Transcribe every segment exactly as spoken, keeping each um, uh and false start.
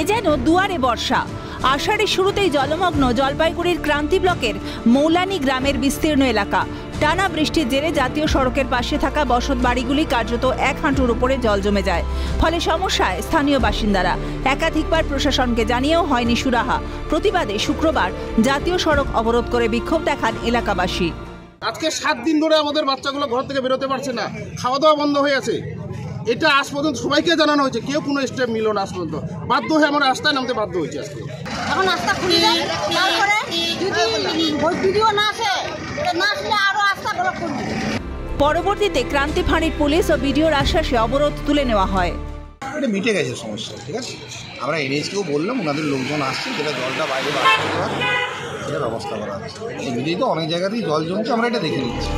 এ যেন দুয়ারে বর্ষা। আষাঢ়ের শুরুতেই জলমগ্ন জলপাইগুড়ির ক্রান্তি ব্লকের মৌলানি গ্রামের বিস্তীর্ণ এলাকা। টানা বৃষ্টির জেরে জাতীয় সড়কের পাশে থাকা বসত বাড়িগুলি কার্যত এক হাঁটুর উপরে জল জমে যায়। ফলে সমস্যায় স্থানীয় বাসিন্দারা। একাধিকবার প্রশাসনকে জানিয়েও হয়নি সুরাহা। প্রতিবাদে শুক্রবার জাতীয় সড়ক অবরোধ করে বিক্ষোভ দেখান এলাকাবাসী। আজকে সাত দিন ধরে আমাদের বাচ্চাগুলো ঘর থেকে বেরোতে পারছে না, খাওয়া দাওয়া বন্ধ হয়ে আছে। এটা আজ পর্যন্ত সবাইকে জানানো হয়েছে, কেউ কোনো স্টেপ নিল না। আজ পর্যন্ত বাধ্য হয়ে আমরা রাস্তায় নামতে বাধ্য হয়েছি। আজকে এখন রাস্তা খুলে দেয়, তারপরে যদি ভিডিও না আসে না আসলে আরো রাস্তা ব্লক করবে। পরবর্তীতে ক্রান্তি ফাঁড়ির পুলিশ ও বিডিওর আশ্বাসে অবরোধ তুলে নেওয়া হয়। এটা মিটে গেছে সমস্যা, ঠিক আছে। আমরা এনএইচকেও বললাম, ওনাদের লোকজন আসছে, যেটা জলটা বাইরে আসতে দেওয়া সেটা ব্যবস্থা করা হচ্ছে। এমনিতেই তো অনেক জায়গাতেই জল জমছে, আমরা এটা দেখে নিচ্ছি।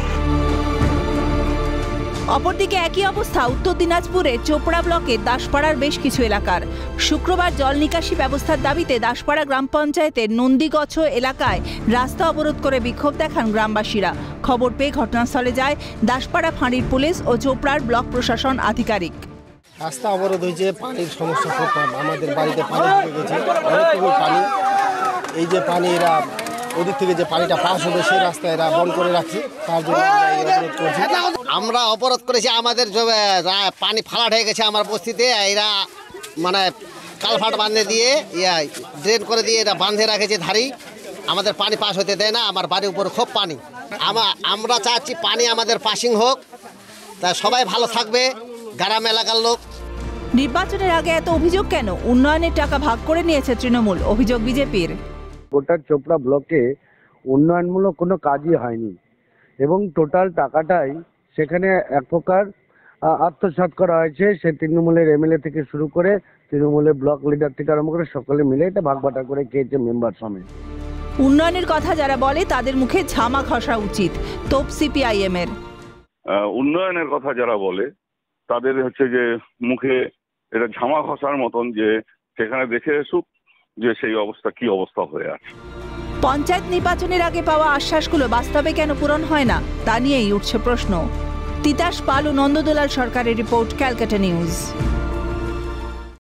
অপরদিকে একই অবস্থা উত্তর দিনাজপুরের চোপড়া ব্লকের দাসপাড়ার বেশ কিছু এলাকার। শুক্রবার জল নিকাশি ব্যবস্থার দাবিতে দাসপাড়া গ্রাম পঞ্চায়েতের নন্দীগছ এলাকায় রাস্তা অবরোধ করে বিক্ষোভ দেখান গ্রামবাসীরা। খবর পেয়ে ঘটনাস্থলে যায় দাসপাড়া ফাঁড়ির পুলিশ ও চোপড়ার ব্লক প্রশাসন আধিকারিক। রাস্তা অবরোধ হয়েছে, পানির সমস্যা খুব। আমাদের বাড়িতে পানি ঢুকে গেছে, অনেকটুকু পানি। এই যে পানি এরা ওদিক থেকে যে পানিটা পাস হবে সেই রাস্তা এরা বন্ধ করে রাখছে, তার জন্য আমরা অবরোধ করেছি। আমাদের পানি ফালাট হয়ে গেছে আমার বস্তিতে, এরা মানে কালভার্ট বাঁধে দিয়ে ইয়া ড্রেন করে দিয়ে এরা বাঁধে রাখেছে ধারি। আমাদের পানি পাস হতে দেয় না, আমার বাড়ির উপর খুব পানি। আমরা চাচ্ছি পানি আমাদের পাসিং হোক, তা সবাই ভালো থাকবে গ্রাম এলাকার লোক। নির্বাচনের আগে এত অভিযোগ কেন? উন্নয়নের টাকা ভাগ করে নিয়েছে তৃণমূল, অভিযোগ বিজেপির। গোটা চোপড়া ব্লকে উন্নয়নমূলক কোনো কাজই হয়নি এবং টোটাল টাকাটাই সেখানে এক প্রকার আত্মসাৎ করা হয়েছে। সে তৃণমূলের এমএলএ থেকে শুরু করে তৃণমূলের ব্লক লিডার থেকে আরম্ভ করে সকলে মিলে এটা ভাগ বাটা করে খেয়েছে মেম্বার সমেত। উন্নয়নের কথা যারা বলে তাদের মুখে ঝামা ঘষা উচিত, তোপ সিপিআইএম এর। উন্নয়নের কথা যারা বলে তাদের হচ্ছে যে মুখে এটা ঝামা ঘষার মতন, যে সেখানে দেখে এসুক যে সেই অবস্থা কি অবস্থা হয়ে আছে। পঞ্চায়েত নির্বাচনের আগে পাওয়া আশ্বাসগুলো বাস্তবে কেন পূরণ হয় না, তা নিয়েই উঠছে প্রশ্ন। তিতাস পাল ও নন্দদোলাল সরকারের রিপোর্ট, ক্যালকাটা নিউজ।